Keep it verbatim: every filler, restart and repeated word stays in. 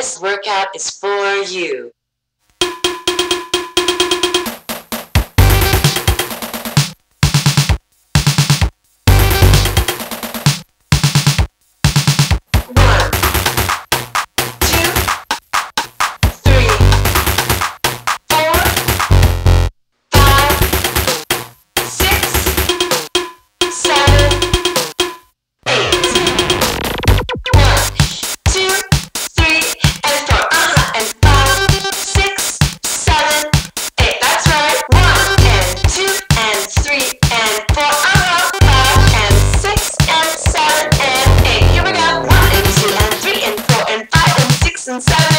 This workout is for you. One, two, three, four, five, six, seven, eight. One, two, three, and four. Uh-huh, and five, six, seven, eight. That's right. One and two and three and four. Uh-huh, five and six and seven and eight. Here we go. One and two and three and four and five and six and seven.